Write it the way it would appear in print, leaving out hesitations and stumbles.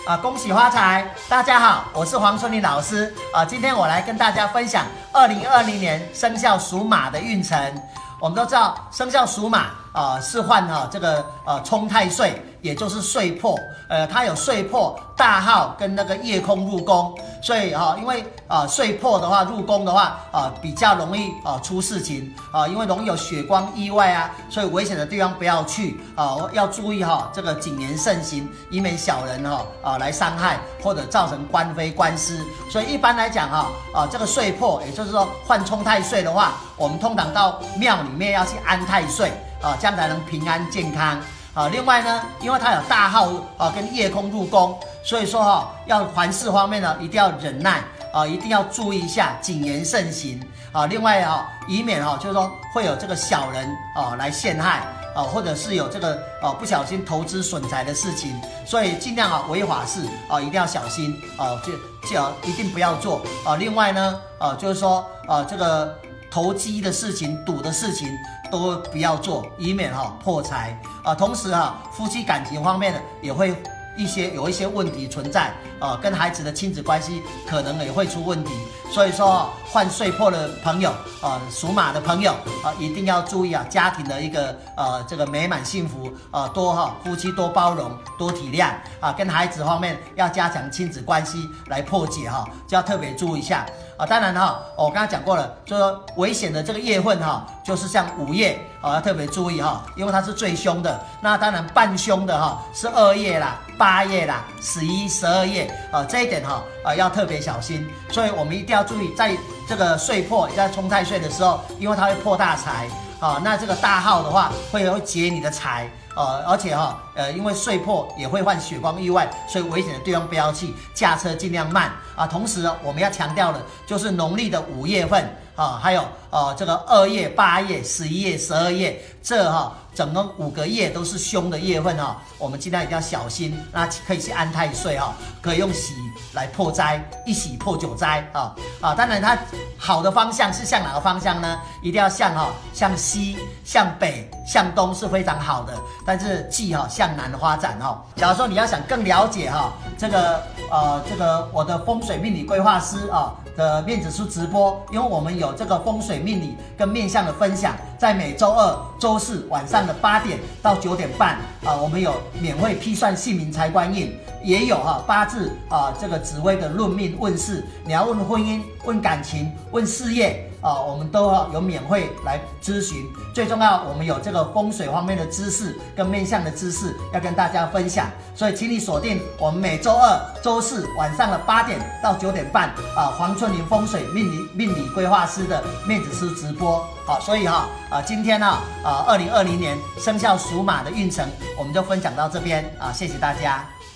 恭喜发财！大家好，我是黄春林老师今天我来跟大家分享2020年生肖属马的运程。我们都知道，生肖属马是犯这个冲太岁，也就是岁破。它有岁破、大耗跟那个夜空入宫，所以因为岁破的话入宫的话比较容易出事情因为容易有血光意外啊，所以危险的地方不要去要注意这个谨言慎行，以免小人来伤害或者造成官非官司。所以一般来讲这个岁破，也就是说犯冲太岁的话，我们通常到庙里面要去安太岁这样才能平安健康。另外呢，因为它有大耗跟夜空入宫，所以说要凡事方面呢一定要忍耐一定要注意一下，谨言慎行另外以免就是说会有这个小人来陷害或者是有这个不小心投资损财的事情，所以尽量违法事一定要小心就一定不要做另外呢就是说这个投机的事情、赌的事情都不要做，以免破财同时夫妻感情方面呢也会有一些问题存在跟孩子的亲子关系可能也会出问题，所以说犯岁破的朋友属马的朋友一定要注意家庭的一个这个美满幸福夫妻多包容多体谅跟孩子方面要加强亲子关系来破解就要特别注意一下当然我刚刚讲过了，就是说危险的这个月份就是像午夜要特别注意因为它是最凶的。那当然半凶的是2月啦、8月啦、11、12月这一点要特别小心。所以我们一定要注意，在这个岁破在冲太岁的时候，因为它会破大财那这个大耗的话会劫你的财而且因为岁破也会犯血光意外，所以危险的地方不要去，驾车尽量慢同时我们要强调的就是农历的5月份还有这个2月、8月、11月、12月这整个5个月都是凶的月份我们尽量一定要小心。那可以去安太岁可以用喜来破灾，一喜破9灾当然它好的方向是向哪个方向呢？一定要向西、向北、向东是非常好的，但是忌向南发展假如说你要想更了解这个我的风水命理规划师的面子书直播，因为我们有这个风水命理跟面相的分享，在每周2、周4晚上的8点到9点半我们有免费批算姓名财官运，也有八字这个紫微的论命问事，你要问婚姻、问感情、问事业我们都有免费来咨询。最重要，我们有这个风水方面的知识跟面相的知识要跟大家分享，所以请你锁定我们每周2、周4晚上的8点到9点半黄春林风水命理规划师的面子书直播所以今天2020年生肖属马的运程我们就分享到这边谢谢大家。